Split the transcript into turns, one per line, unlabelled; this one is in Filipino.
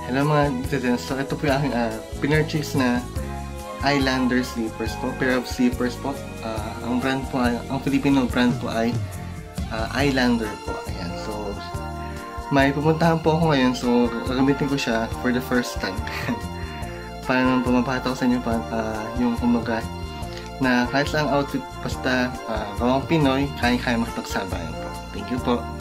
Hello mga citizens, so ito po yung aking pinurchase na Islander slippers po, pair of slippers po. Ang brand po ay, ang Filipino brand po ay Islander po. Ayan, so may pupuntahan po ako ngayon, so gagamitin ko siya for the first time. Para naman pumapata ko sa inyo yung kumbaga na kahit lang outfit basta gawang Pinoy, kaya-kaya makipagsabayan po. Thank you po.